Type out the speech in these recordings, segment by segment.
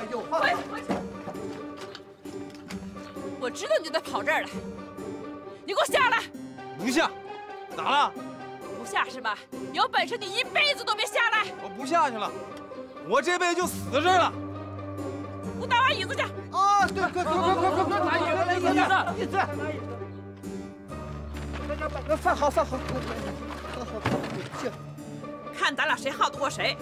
呦， 回去回去！我知道你就得跑这儿来，你给我下来！ 不下，咋了？ 不下是吧？有本事你一辈子都别下来！ 我不下去了，我这辈子就死这儿了。 给我打把椅子去！ 啊，对，快，拿椅子，来椅子，椅子。来，饭好，好，去。 看咱俩谁耗得过谁。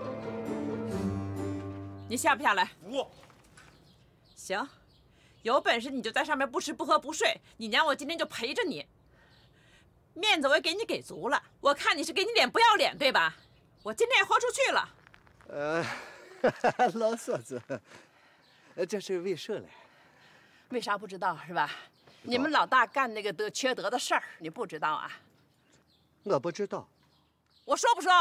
你下不下来？ 不。 行，有本事你就在上面不吃不喝不睡，你娘我今天就陪着你。面子我也给你给足了，我看你是给你脸不要脸，对吧？我今天也豁出去了。 老嫂子，这是为啥嘞？ 为啥不知道是吧？你们老大干那个缺德的事儿，你不知道啊？ 我不知道。 我说不说？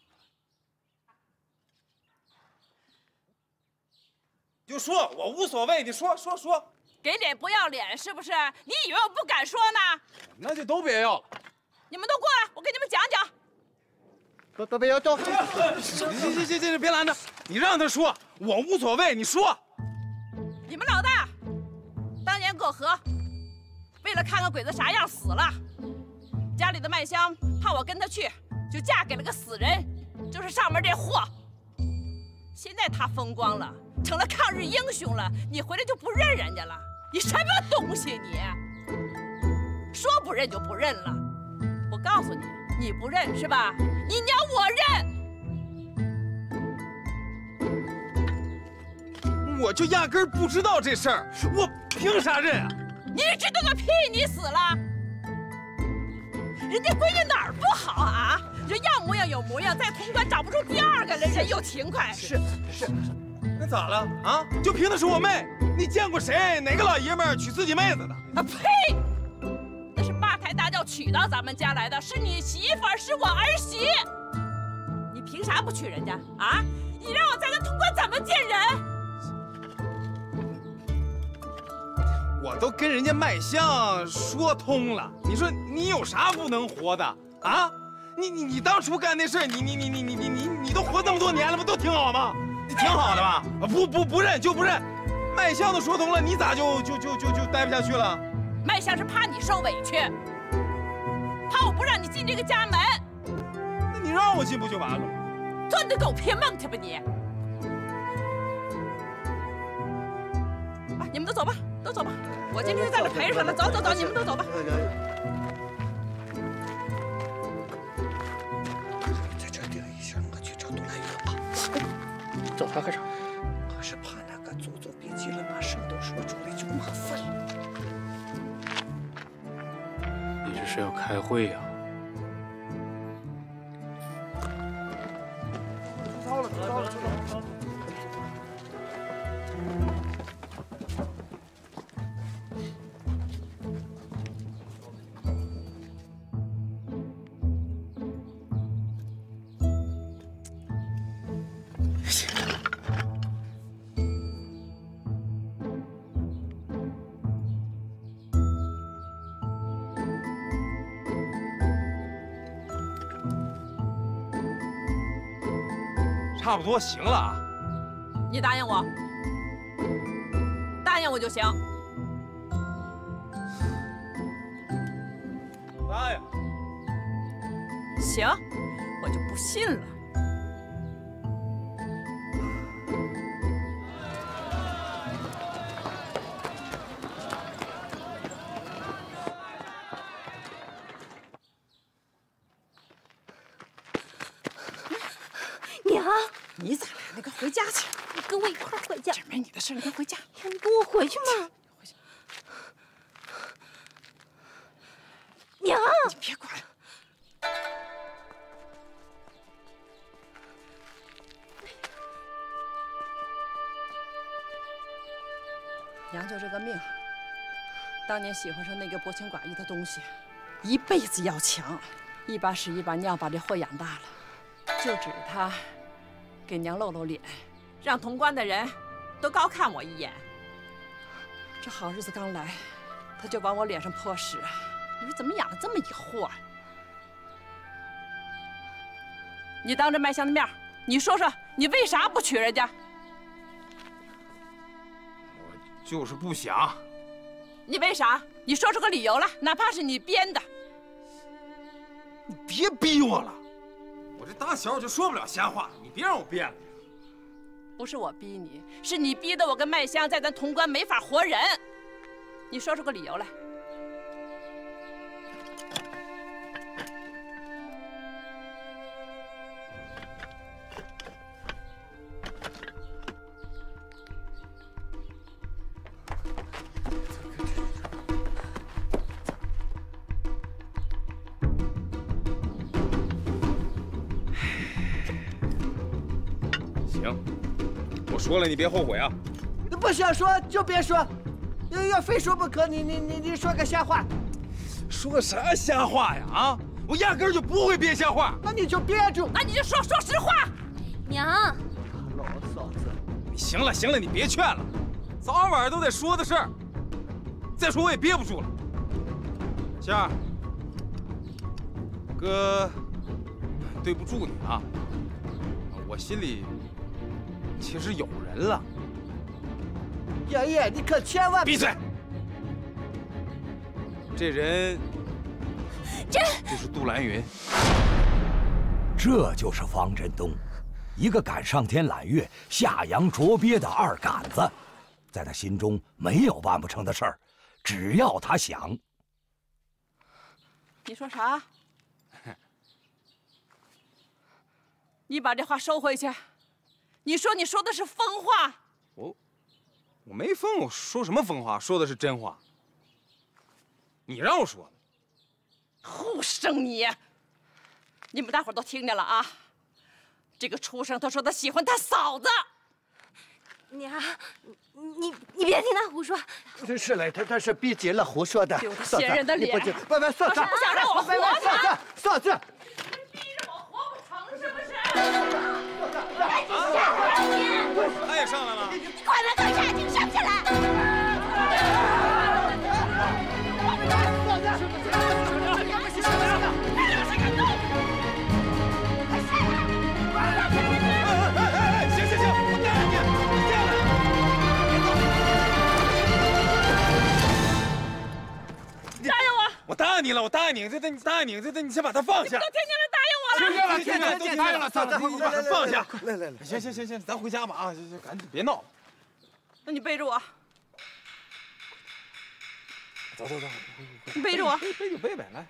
就说，我无所谓，你说。 给脸不要脸是不是？你以为我不敢说呢？ 那就都别要了。 你们都过来，我给你们讲讲。 别要动！ 行，别拦着，你让他说，我无所谓，你说。 你们老大当年过河，为了看看鬼子啥样死了，家里的麦香怕我跟他去，就嫁给了个死人，就是上面这货。现在他风光了，成了抗日英雄了，你回来就不认人家了？你什么东西你？说不认就不认了。我告诉你，你不认是吧？你娘我认。 我就压根儿不知道这事儿，我凭啥认啊？ 你知道个屁！你死了，人家闺女哪儿不好啊？人要模样有模样，在潼关找不出第二个了，人又勤快。 是。 那咋了啊？就凭的是我妹，你见过谁哪个老爷们儿娶自己妹子的？ 啊呸！那是八抬大轿娶到咱们家来的，是你媳妇儿，是我儿媳。你凭啥不娶人家啊？你让我在这潼关怎么见人？ 我都跟人家麦香说通了，你说你有啥不能活的啊？你当初干那事儿，你都活这么多年了，不都挺好吗？你挺好的吧？不认就不认，麦香都说通了，你咋就待不下去了？ 麦香是怕你受委屈，怕我不让你进这个家门。 那你让我进不就完了吗？ 钻着狗屁梦去吧你！啊，你们都走吧，都走吧。我今天就在这陪着他了，走，你们都走吧。 在这定一下，我去找东南亚吧。 找他干啥？ 我是怕那个祖宗别急了，把事都说出来就麻烦了。 你这是要开会呀？ 糟了！ 差不多行了啊。 你答应我，答应我就行。 答应。 行，我就不信了。 娘， 你咋来？你快回家去！ 你跟我一块儿回家。 这没你的事，你快回家。 你跟我回去嘛。 回去。 娘， 你别管。娘就这个命，当年喜欢上那个薄情寡义的东西，一辈子要强，一把屎一把尿把这货养大了，就指着他给娘露露脸，让潼关的人都高看我一眼。这好日子刚来，他就往我脸上泼屎，你说怎么养了这么一货？你当着麦香的面，你说说你为啥不娶人家？ 就是不想。 你为啥？你说出个理由来，哪怕是你编的。 你别逼我了，我这打小就说不了瞎话，你别让我编了。 不是我逼你，是你逼得我跟麦香在咱潼关没法活人。你说出个理由来。 行，我说了，你别后悔啊。 不想说就别说，要非说不可。你说个瞎话， 说啥瞎话呀？啊，我压根儿就不会编瞎话。 那你就憋住。 那你就说实话。 娘， 老嫂子， 你行了行了，你别劝了，早晚都得说的事儿。再说我也憋不住了。仙儿，哥，对不住你啊，我心里其实有人了。 爷爷，你可千万闭嘴！这人就是杜兰云。 这就是方振东，一个敢上天揽月、下洋捉鳖的二杆子，在他心中没有办不成的事儿，只要他想。 你说啥？你把这话收回去。你说的是疯话。 我没疯，我说什么疯话？说的是真话。你让我说的。 护生你！你们大伙都听见了啊！这个畜生他说他喜欢他嫂子。 娘，你别听他胡说。 是嘞，他是逼急了胡说的。 丢他现任的脸！ 不，嫂子， 不想让我活他？ 嫂子， 逼着我活不成是不是？ 他也上来了。 你快点给我下去，上不下来？ 行，我答应你，你下来。 答应我！ 我答应你了，我答应你，你答应你，你先把他放下。 都听见了，答应我了。 听见了，都听见了，嫂子，你把他放下。 来， 行，咱回家吧啊！行，赶紧别闹了。 那你背着我。 走， 你背着我。 背呗，来。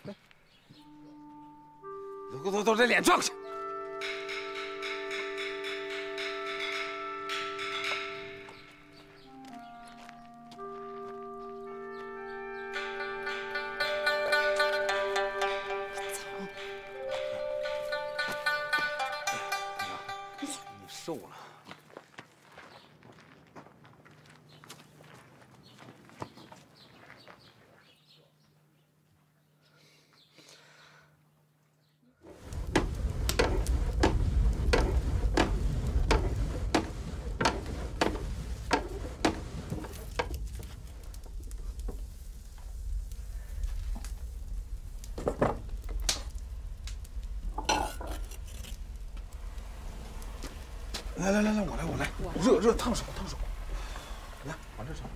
走，这脸转过去。你瘦了。来，我来，热烫手，来，往这上。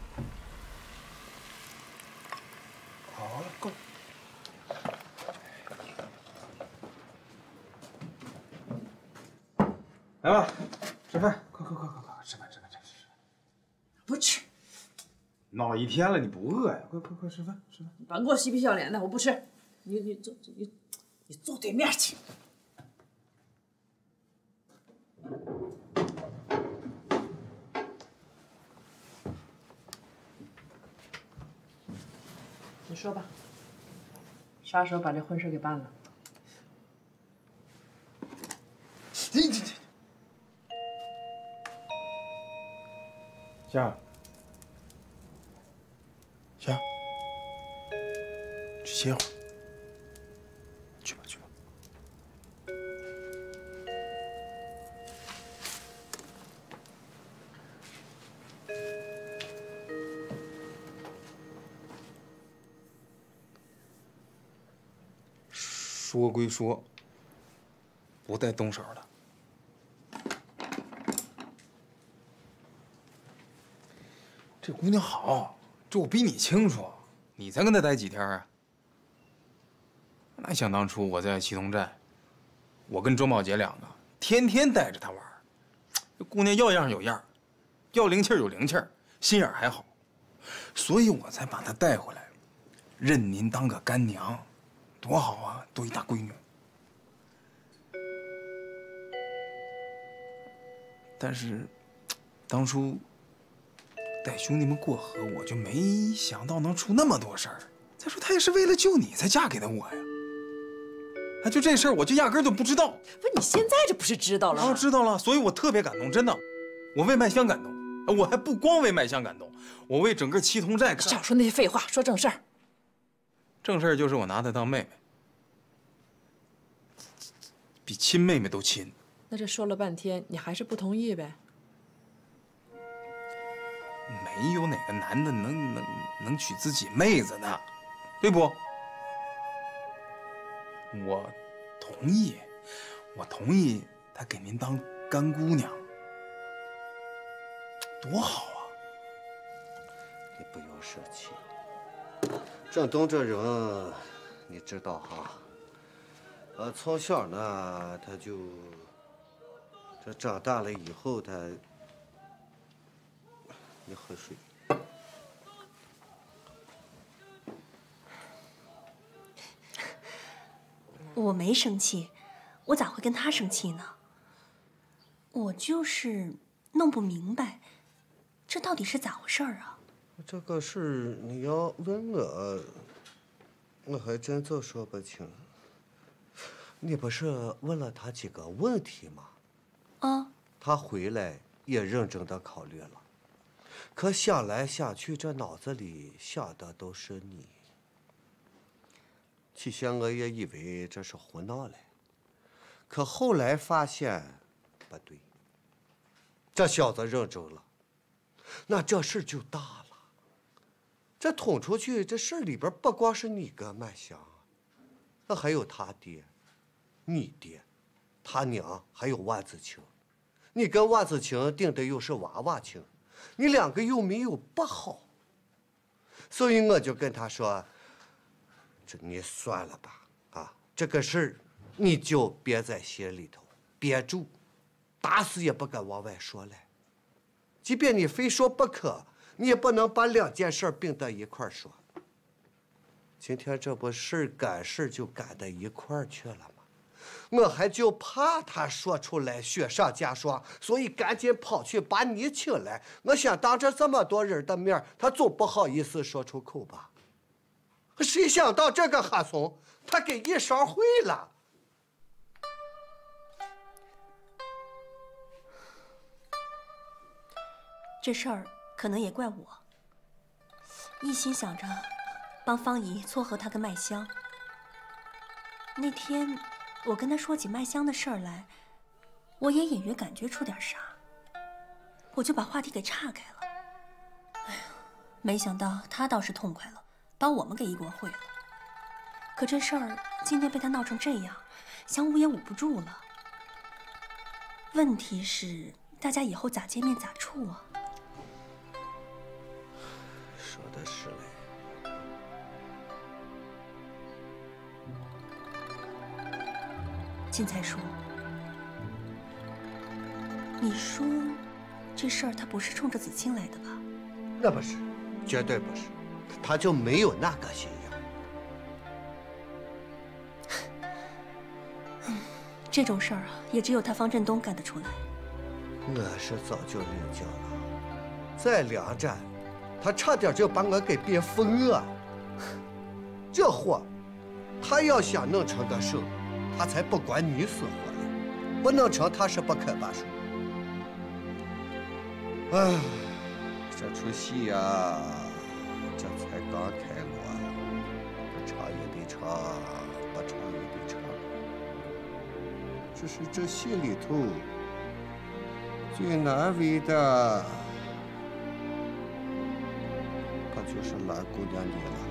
好了，够。来吧，吃饭，快，吃饭。 不吃。 闹一天了，你不饿呀？快吃饭。 别给我嬉皮笑脸的，我不吃。你坐对面去。你说吧，啥时候把这婚事给办了？ 你，香儿，去歇会儿。去吧。说归说，不带动手的。 这姑娘好，这我比你清楚。你才跟她待几天啊？那想当初我在祁同寨，我跟周茂杰两个天天带着她玩。这姑娘要样有样，要灵气有灵气，心眼还好，所以我才把她带回来，认您当个干娘，多好啊，多一大闺女。但是，当初带兄弟们过河，我就没想到能出那么多事儿。再说，她也是为了救你才嫁给的我呀。啊，就这事儿，我就压根儿就不知道。 不是你现在这不是知道了吗？ 知道了，所以我特别感动，真的，我为麦香感动。我还不光为麦香感动，我为整个祁同寨。 少说那些废话，说正事儿。 正事儿就是我拿她当妹妹，比亲妹妹都亲。 那这说了半天，你还是不同意呗？ 没有哪个男的能娶自己妹子的，对不？我同意，我同意她给您当干姑娘，多好啊！ 你不用生气，振东这人，你知道哈？从小呢，他就这长大了以后，他，你喝水。 我没生气，我咋会跟他生气呢？我就是弄不明白，这到底是咋回事啊？ 这个事你要问我，我还真就说不清。你不是问了他几个问题吗？ 啊。 他回来也认真的考虑了，可想来想去，这脑子里想的都是你。起先我也以为这是胡闹嘞，可后来发现不对，这小子认真了，那这事就大了。这捅出去，这事里边不光是你跟麦香，那还有他爹、你爹、他娘，还有万子清。你跟万子清定的又是娃娃亲，你两个又没有不好，所以我就跟他说。这你算了吧，啊，这个事儿你就憋在心里头，憋住，打死也不敢往外说来。即便你非说不可，你也不能把两件事并到一块儿说。今天这不事儿赶事就赶到一块儿去了吗？我还就怕他说出来雪上加霜，所以赶紧跑去把你请来。我想当着这么多人的面，他总不好意思说出口吧。谁想到这个哈怂，他给一勺烩了。 这事儿可能也怪我，一心想着帮方姨撮合他跟麦香。那天我跟他说起麦香的事儿来，我也隐约感觉出点啥，我就把话题给岔开了。哎呀，没想到他倒是痛快了。把我们给一锅烩了，可这事儿今天被他闹成这样，想捂也捂不住了。问题是，大家以后咋见面咋处啊？ 说的是嘞。 金财叔，你说这事儿他不是冲着子清来的吧？ 那不是，绝对不是。他就没有那个心眼。 这种事儿啊，也只有他方振东干得出来。 我是早就领教了，在梁站，他差点就把我给憋疯了。这货，他要想弄成个手，他才不管你死活嘞，不弄成他是不肯罢手。哎，这出戏呀。这才刚开锣，唱也得唱，不唱也得唱。只是这戏里头最难为的，可就是兰姑娘你了。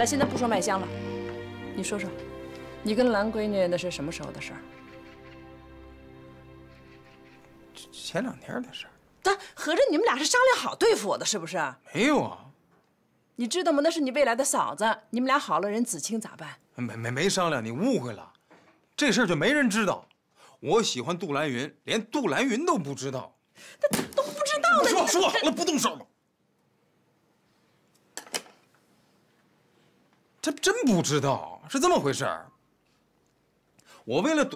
咱现在不说麦香了，你说说，你跟兰闺女那是什么时候的事儿？ 前2天的事儿。 但合着你们俩是商量好对付我的，是不是？ 没有啊。 你知道吗？那是你未来的嫂子，你们俩好了，人子清咋办？ 没商量，你误会了。这事儿就没人知道。我喜欢杜兰云，连杜兰云都不知道。 都不知道呢。 说好了不动手吗？他真不知道，是这么回事儿。我为了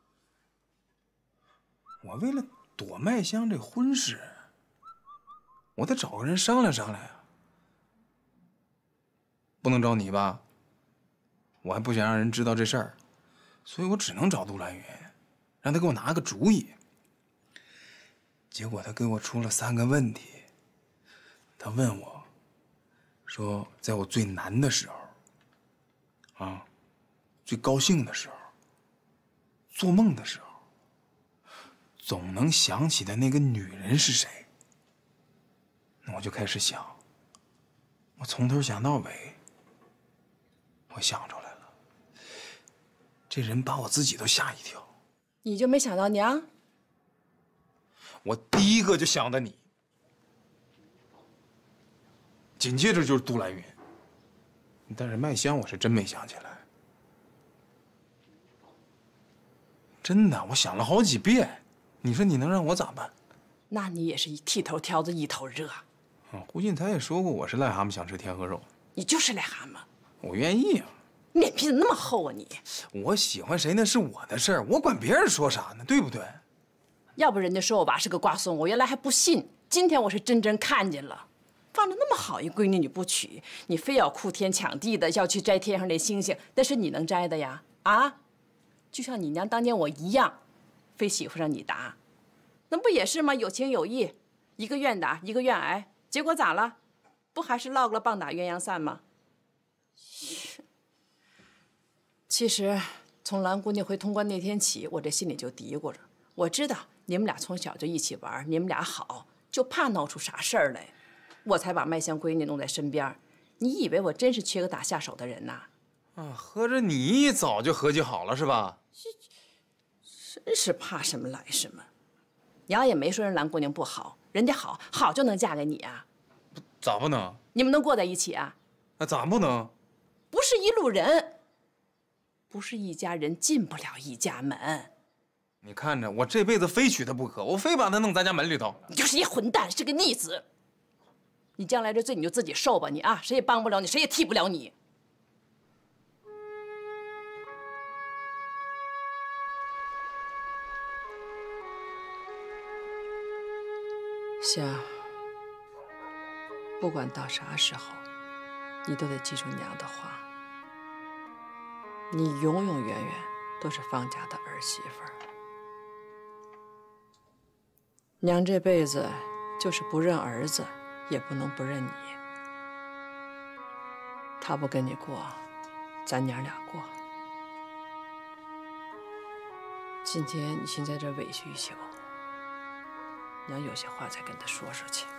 躲麦香这婚事，我得找个人商量商量呀。不能找你吧？我还不想让人知道这事儿，所以我只能找杜兰云，让他给我拿个主意。结果他给我出了3个问题。他问我，说在我最难的时候，最高兴的时候，做梦的时候，总能想起的那个女人是谁。那我就开始想，我从头想到尾，我想出来了。这人把我自己都吓一跳。 你就没想到娘？ 我第一个就想的你，紧接着就是杜兰云，但是麦香我是真没想起来。真的，我想了好几遍，你说你能让我咋办？ 那你也是一剃头挑子一头热。 胡进才也说过我是癞蛤蟆想吃天鹅肉。 你就是癞蛤蟆。 我愿意啊。 脸皮怎么那么厚啊你？ 我喜欢谁那是我的事儿，我管别人说啥呢，对不对？ 要不人家说我娃是个瓜孙，我原来还不信，今天我是真看见了。放着那么好一闺女你不娶，你非要哭天抢地的要去摘天上那星星，那是你能摘的呀？啊？就像你娘当年我一样，非媳妇让你打，那不也是吗？有情有义，一个愿打，一个愿挨，结果咋了？不还是落个了棒打鸳鸯散吗？其实从兰姑娘回潼关那天起，我这心里就嘀咕着，我知道你们俩从小就一起玩，你们俩好，就怕闹出啥事儿来，我才把麦香闺女弄在身边。你以为我真是缺个打下手的人呐？ 合着你早就合计好了是吧？ 真是怕什么来什么。娘也没说人兰姑娘不好，人家好就能嫁给你啊？ 咋不能？ 你们能过在一起啊？ 那咋不能？ 不是一路人，不是一家人进不了一家门。 你看着我这辈子非娶她不可，我非把她弄咱家门里头。 你就是一混蛋，是个逆子。你将来这罪你就自己受吧，你啊，谁也帮不了你，谁也替不了你。香，不管到啥时候，你都得记住娘的话。你永永远远都是方家的儿媳妇儿。娘这辈子就是不认儿子，也不能不认你。他不跟你过，咱娘俩过。今天你先在这委屈一宿，娘有些话再跟他说说去。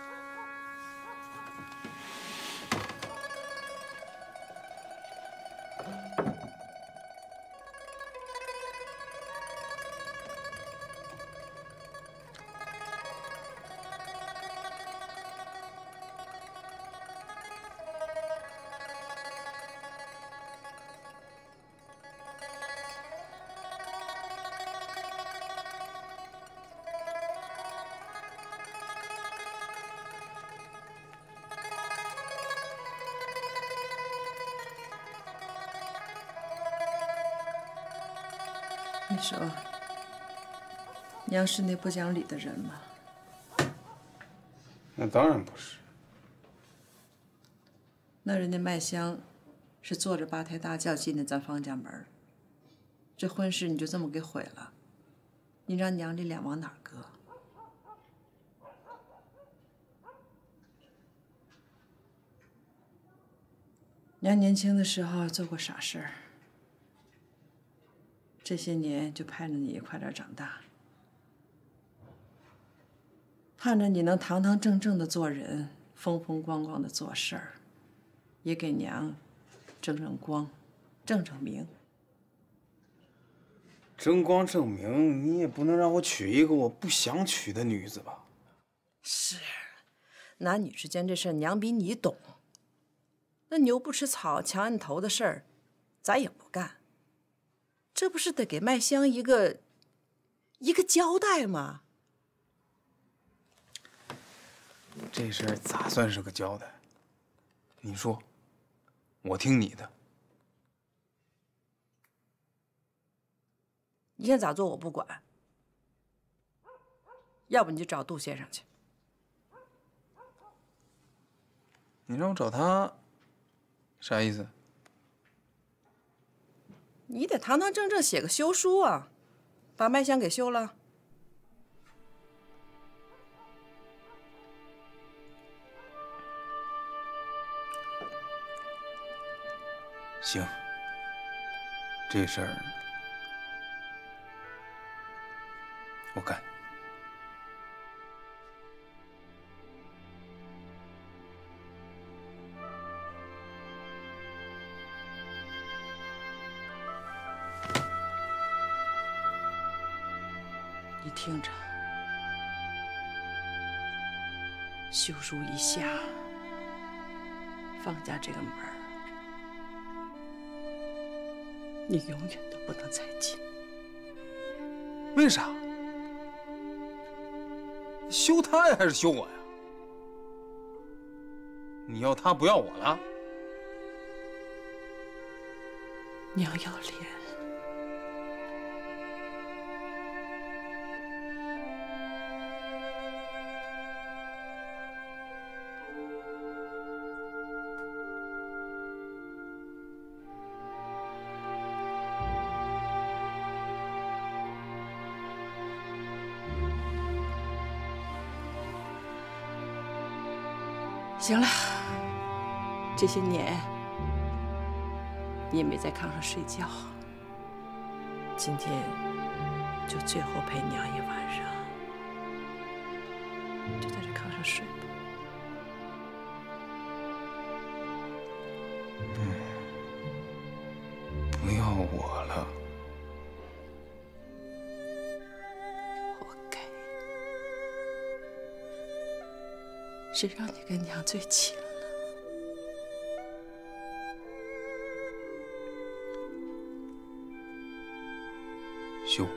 你说，娘是那不讲理的人吗？ 那当然不是。 那人家麦香是坐着8抬大轿进的咱方家门，这婚事你就这么给毁了，你让娘这脸往哪儿搁？娘年轻的时候做过傻事儿。这些年就盼着你快点长大，盼着你能堂堂正正的做人，风风光光的做事儿，也给娘争光，争名。 争光争名，你也不能让我娶一个我不想娶的女子吧？ 是，男女之间这事儿，娘比你懂。那牛不吃草强按头的事儿，咱也不干。这不是得给麦香一个交代吗？ 这事儿咋算是个交代？你说，我听你的。 你想咋做我不管，要不你就找杜先生去。 你让我找他，啥意思？ 你得堂堂正正写个休书啊，把麦香给休了。 行，这事儿我干。 你听着，休书一下，方家这个门儿，你永远都不能再进。 为啥？休他呀，还是休我呀？你要他，不要我了？ 娘要脸。行了，这些年你也没在炕上睡觉，今天就最后陪娘一晚上，就在这炕上睡吧。 不要我了。 活该，谁让你跟娘最亲了？ 休。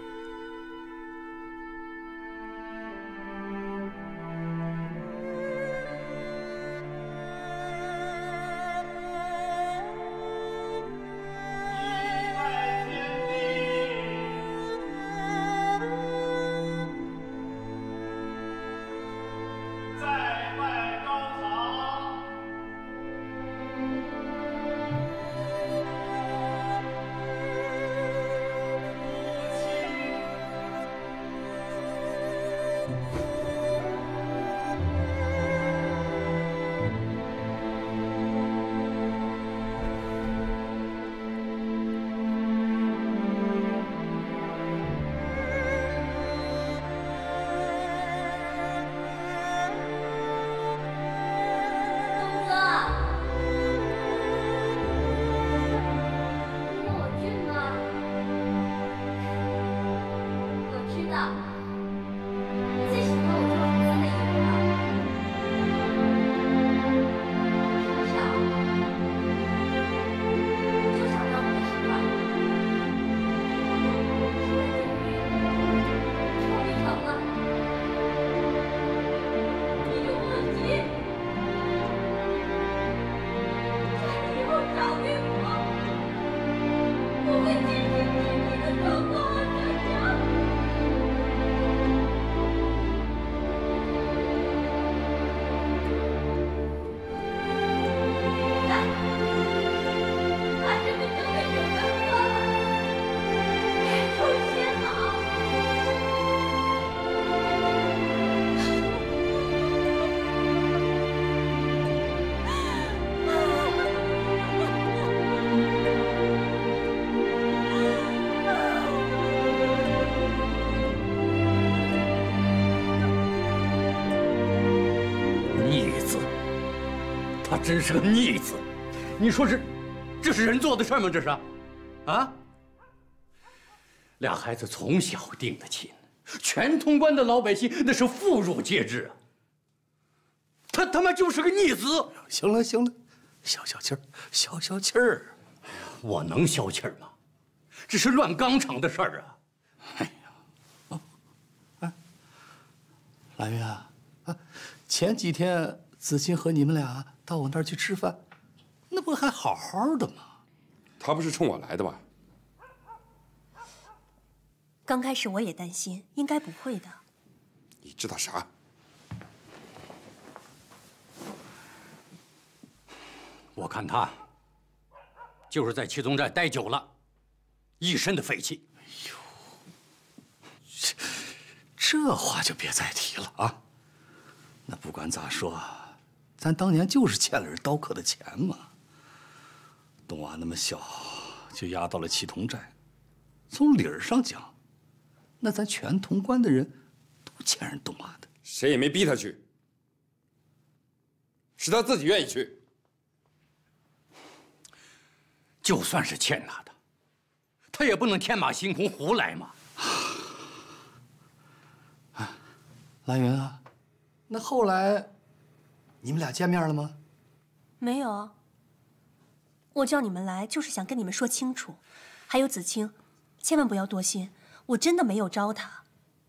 他真是个逆子，你说是这是人做的事吗？这是，啊？俩孩子从小定的亲，全潼关的老百姓那是妇孺皆知啊。他妈就是个逆子！ 行了行了，消消气儿，消消气儿。 我能消气儿吗？这是乱钢厂的事儿啊！ 哎呀，哎，兰月啊，前几天子清和你们俩到我那儿去吃饭，那不还好好的吗？ 他不是冲我来的吧？ 刚开始我也担心，应该不会的。 你知道啥？ 我看他就是在七宗寨待久了，一身的匪气。哎呦，这话就别再提了啊！那不管咋说，咱当年就是欠了人刀客的钱嘛。东娃那么小就押到了七同寨，从理儿上讲，那咱全潼关的人都欠人东娃的。 谁也没逼他去，是他自己愿意去。 就算是欠他的，他也不能天马行空胡来嘛。 兰云啊，那后来你们俩见面了吗？ 没有。我叫你们来就是想跟你们说清楚。还有子清，千万不要多心，我真的没有招他。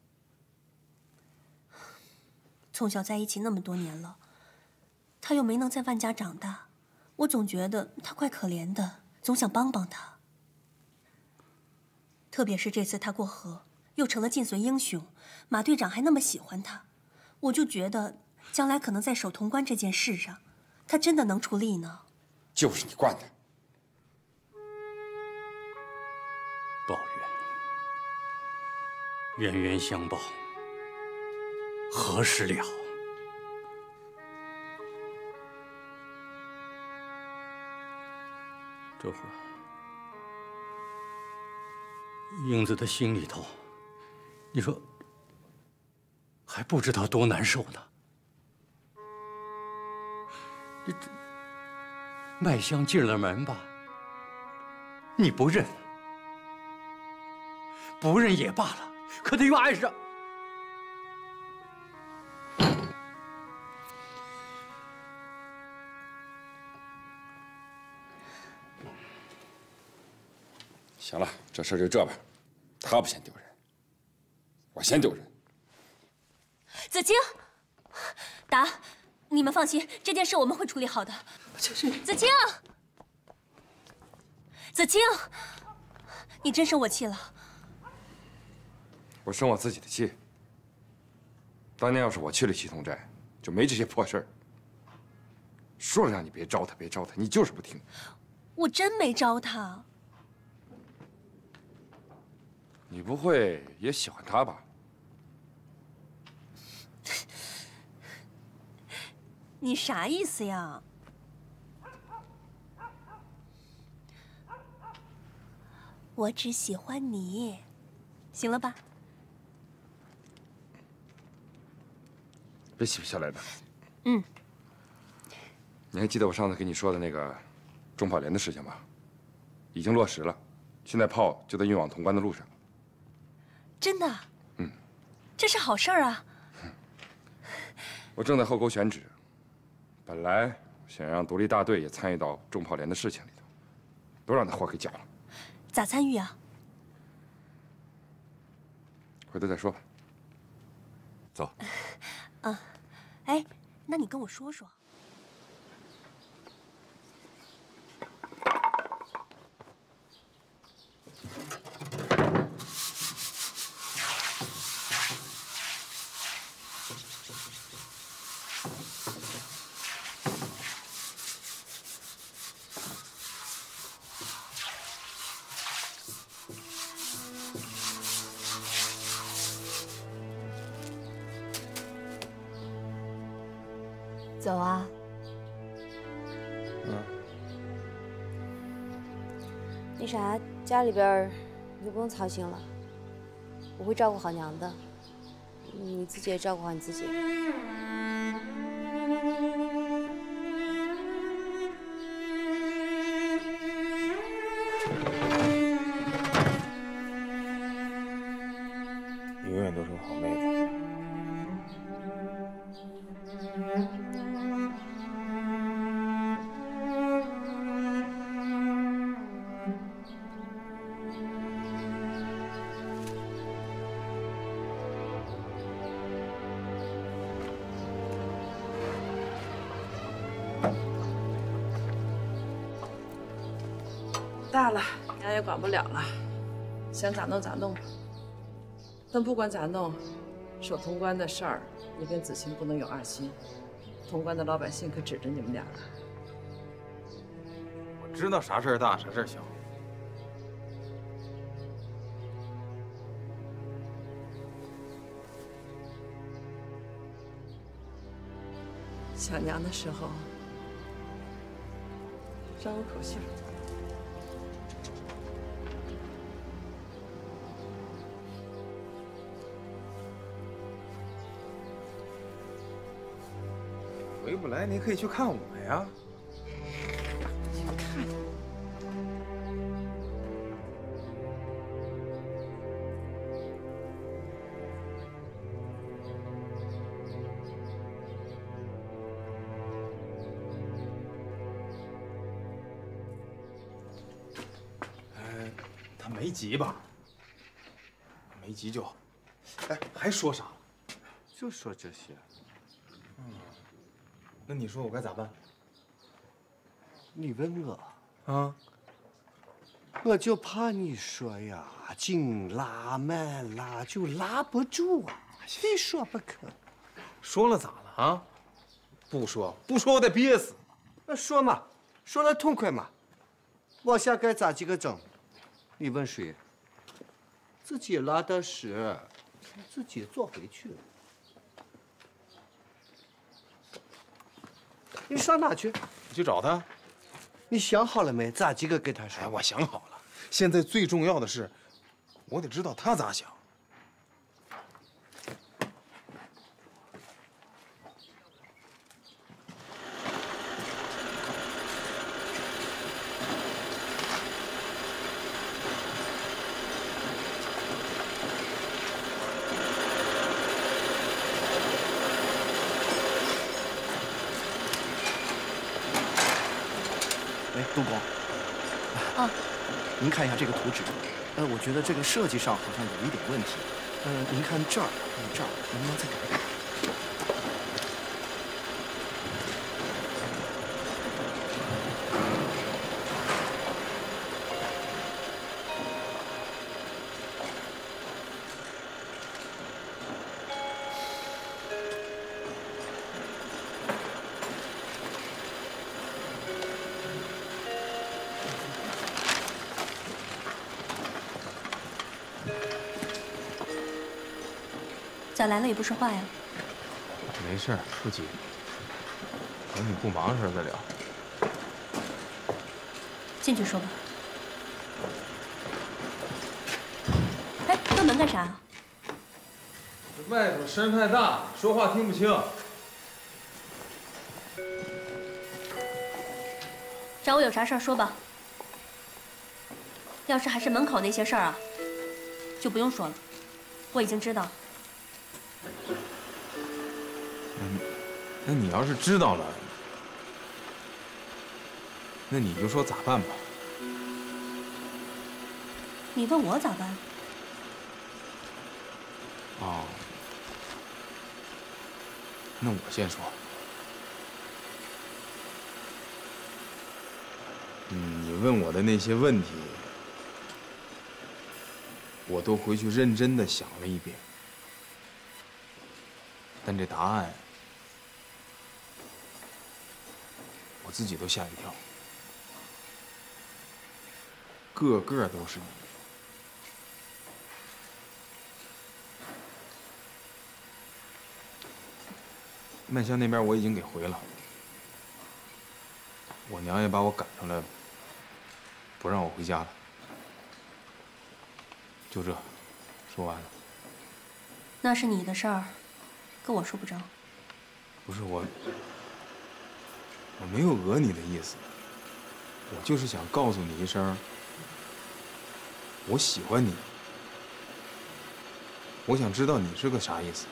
从小在一起那么多年了，他又没能在万家长大，我总觉得他怪可怜的。总想帮帮他，特别是这次他过河，又成了晋绥英雄，马队长还那么喜欢他，我就觉得将来可能在守潼关这件事上，他真的能出力呢。 就是你惯的。 报冤，冤冤相报，何时了？这会儿，英子的心里头，你说还不知道多难受呢。这麦香进了门吧，你不认，不认也罢了，可他又爱上。 行了，这事就这吧，他不嫌丢人，我嫌丢人。 子清，达，你们放心，这件事我们会处理好的。子清，子清，你真生我气了？ 我生我自己的气。当年要是我去了七同寨，就没这些破事儿。说了让你别招他，别招他，你就是不听。 我真没招他。 你不会也喜欢他吧？ 你啥意思呀？我只喜欢你，行了吧？ 别洗不下来了。 嗯。 你还记得我上次跟你说的那个中炮连的事情吗？已经落实了，现在炮就在运往潼关的路上。 真的？ 嗯， 这是好事儿啊！ 我正在后沟选址，本来想让独立大队也参与到重炮连的事情里头，都让他活给搅了。 咋参与啊？ 回头再说吧。走。 哎，那你跟我说说。 走啊！那啥，家里边你就不用操心了，我会照顾好娘的，你自己也照顾好你自己。 永远都是个好妹子。 大了，娘也管不了了，想咋弄咋弄吧。但不管咋弄，守潼关的事儿，你跟子清不能有二心。潼关的老百姓可指着你们俩了。 我知道啥事儿大，啥事儿小。 想娘的时候，让我口信儿。 回不来，你可以去看我呀。 去看。 他没急吧？没急就好。哎，还说啥了？ 就说这些。 那你说我该咋办？ 你问我啊？ 我就怕你说呀，紧拉慢拉就拉不住啊，非说不可。 说了咋了啊？不说我得憋死。 那说嘛，说了痛快嘛。往下该咋几个整？你问谁？自己拉的屎，自己坐回去。你上哪去？ 你去找他。 你想好了没？咋几个跟他说？ 哎，我想好了。现在最重要的是，我得知道他咋想。 杜工， 啊， 您看一下这个图纸，我觉得这个设计上好像有一点问题。您看这儿，还有这儿，能不能再改改？ 咋来了也不说话呀？ 没事，不急。等你不忙的时候再聊。 进去说吧。哎，关门干啥？ 这外头声太大，说话听不清。 找我有啥事儿说吧。要是还是门口那些事儿啊，就不用说了，我已经知道了。 那你要是知道了，那你就说咋办吧。 你问我咋办？ 哦，那我先说。你问我的那些问题，我都回去认真的想了一遍，但这答案我自己都吓一跳，个个都是你。麦香那边我已经给回了，我娘也把我赶出来了，不让我回家了。就这，说完了。 那是你的事儿，跟我说不着。 不是我没有讹你的意思，我就是想告诉你一声，我喜欢你， 我想知道你是个啥意思。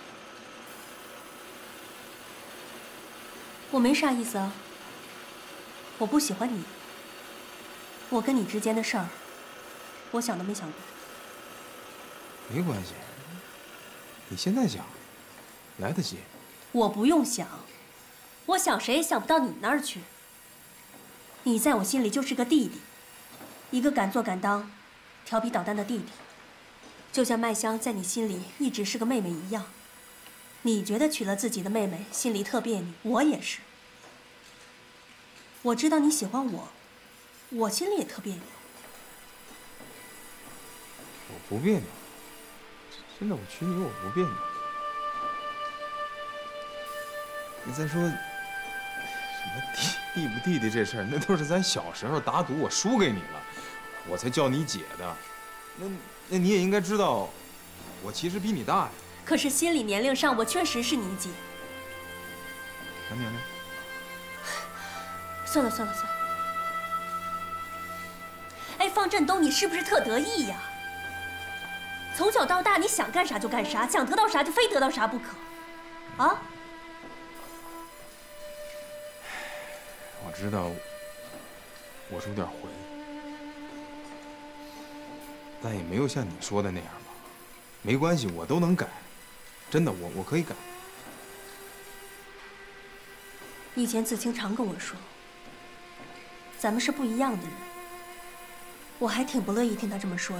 我没啥意思啊。我不喜欢你。我跟你之间的事儿，我想都没想过。 没关系，你现在想，来得及。 我不用想，我想谁也想不到你那儿去。你在我心里就是个弟弟，一个敢做敢当、调皮捣蛋的弟弟，就像麦香在你心里一直是个妹妹一样。你觉得娶了自己的妹妹心里特别扭，我也是。我知道你喜欢我，我心里也特别扭。 我不别扭，真的，我娶你我不别扭。你再说什么弟不弟的这事儿，那都是咱小时候打赌我输给你了，我才叫你姐的。那你也应该知道，我其实比你大呀。 可是心理年龄上，我确实是你姐。 啥年龄？ 算了。哎，方振东，你是不是特得意呀？从小到大，你想干啥就干啥，想得到啥就非得到啥不可，啊？ 我知道，我是有点混，但也没有像你说的那样吧。没关系，我都能改，真的，我可以改。 以前子清常跟我说，咱们是不一样的人，我还挺不乐意听他这么说的。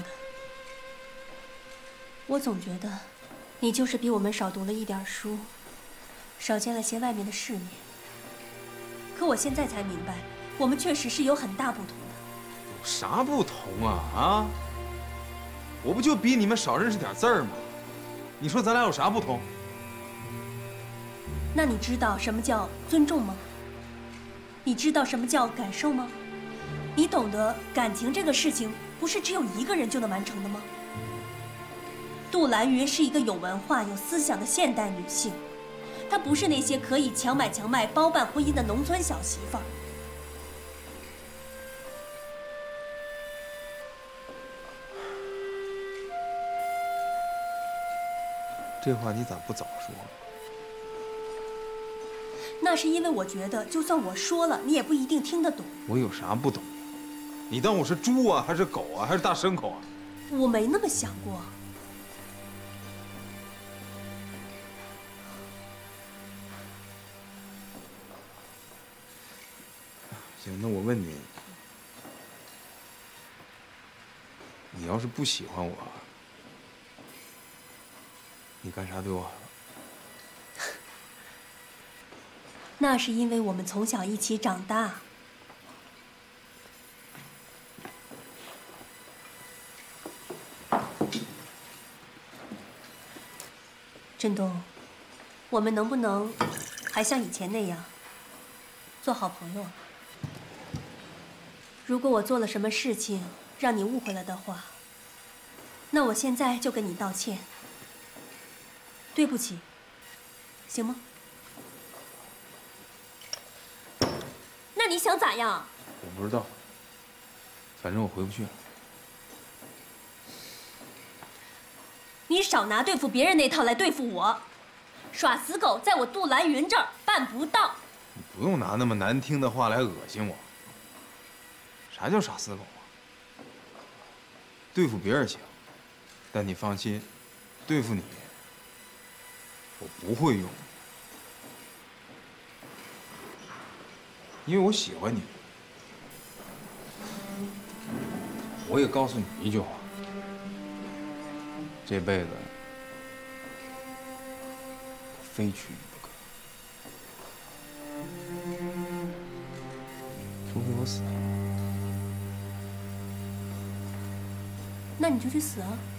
我总觉得，你就是比我们少读了一点书，少见了些外面的世面。可我现在才明白，我们确实是有很大不同的。 有啥不同啊？啊？我不就比你们少认识点字儿吗？你说咱俩有啥不同？ 那你知道什么叫尊重吗？你知道什么叫感受吗？你懂得感情这个事情不是只有一个人就能完成的吗？杜兰云是一个有文化、有思想的现代女性，她不是那些可以强买强卖、包办婚姻的农村小媳妇儿。 这话你咋不早说？ 那是因为我觉得，就算我说了，你也不一定听得懂。 我有啥不懂的？你当我是猪啊，还是狗啊，还是大牲口啊？ 我没那么想过。 行，那我问你，你要是不喜欢我，你干啥对我好？ 那是因为我们从小一起长大。振东，我们能不能还像以前那样做好朋友啊？如果我做了什么事情让你误会了的话，那我现在就跟你道歉。对不起，行吗？那你想咋样？ 我不知道，反正我回不去了。 你少拿对付别人那套来对付我，耍死狗在我杜兰云这儿办不到。 你不用拿那么难听的话来恶心我。啥叫耍死狗啊？对付别人行，但你放心，对付你，我不会用，因为我喜欢你。我也告诉你一句话，这辈子非娶你不可，除非我死了。 那你就去死啊！